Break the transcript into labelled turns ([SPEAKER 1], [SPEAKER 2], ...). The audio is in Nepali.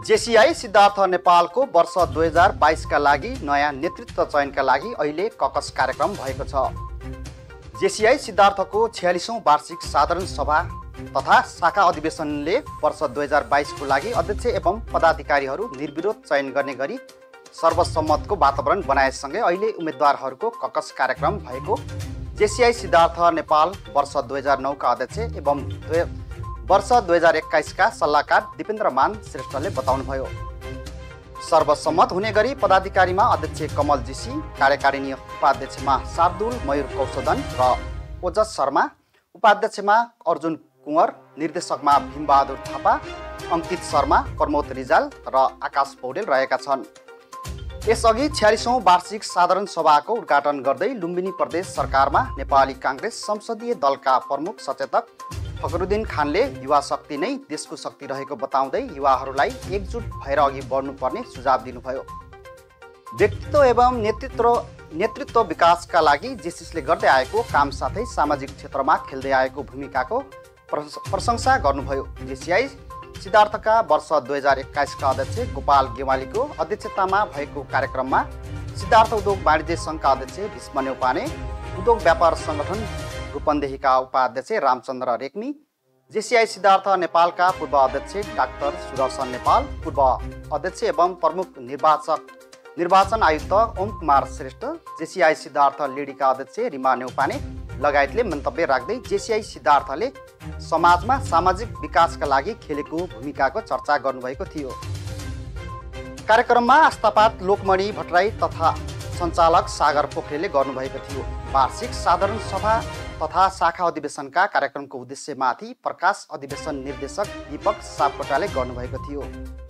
[SPEAKER 1] जेसीआई सिद्धार्थ नेपालको वर्ष 2022 का लागि नयाँ नेतृत्व चयनका लागि अहिले ककस कार्यक्रम भएको छ। जेसीआई सिद्धार्थको 46औं वार्षिक साधारण सभा तथा शाखा अधिवेशनले वर्ष 2022 को लागि अध्यक्ष एवं पदाधिकारीहरू निर्विरोध चयन गर्ने गरी सर्वसम्मतको वातावरण बनाएसँगै अहिले उम्मेदवारहरूको ककस कार्यक्रम भएको जेसीआई सिद्धार्थ नेपाल वर्ष 2009 का अध्यक्ष एवं वर्ष 2021 का सल्लाहकार दिपेन्द्रमान श्रेष्ठले बताउनुभयो। सर्वसम्मत हुने गरी पदाधिकारीमा अध्यक्ष कमल जीसी, कार्यकारिणी उपाध्यक्षमा शार्दुल मयूर कौशोधन र ओजस शर्मा, उपाध्यक्षमा अर्जुन कुँवर, निर्देशकमा भीमबहादुर थापा, अंकित शर्मा, प्रमोद रिजाल र आकाश पौडेल रहेका छन्। यसअघि 46औं वार्षिक साधारण सभाको उद्घाटन गर्दै लुम्बिनी प्रदेश सरकारमा नेपाली कांग्रेस संसदीय दलका प्रमुख सचेतक फखरुद्दीन खानले युवा शक्ति नै देशको शक्ति रहेको बताउँदै युवाहरूलाई एकजुट भएर अघि बढ्नुपर्ने सुझाव दिनुभयो। व्यक्तित्व एवं नेतृत्व विकासका लागि जेसीसीले गर्दै आएको काम साथै सामाजिक क्षेत्रमा खेल्दै आएको भूमिकाको प्रशंसा गर्नुभयो। जेसीआई सिद्धार्थका वर्ष 2021 का अध्यक्ष गोपाल गेवालीको अध्यक्षतामा भएको कार्यक्रममा सिद्धार्थ उद्योग वाणिज्य सङ्घका अध्यक्ष भीष्म नेउपाने, उद्योग व्यापार सङ्गठन रूपन्देहीका उपाध्यक्ष रामचन्द्र रेग्मी, जेसीआई सिद्धार्थ नेपालका पूर्व अध्यक्ष डाक्टर सुदर्शन नेपाल, पूर्व अध्यक्ष एवं प्रमुख निर्वाचन आयुक्त ओम कुमार श्रेष्ठ, जेसीआई सिद्धार्थ लेडीका अध्यक्ष रिमा नेउपाने लगायतले मन्तव्य राख्दै जेसीआई सिद्धार्थले समाजमा सामाजिक विकासका लागि खेलेको भूमिकाको चर्चा गर्नुभएको थियो। कार्यक्रममा आस्थापात लोकमणि भट्टराई तथा सञ्चालक सागर पोखरेलले गर्नुभएको थियो। वार्षिक साधारण सभा तथा शाखा अधिवेशनका कार्यक्रमको उद्देश्यमाथि प्रकाश अधिवेशन निर्देशक दीपक सापकोटाले गर्नुभएको थियो।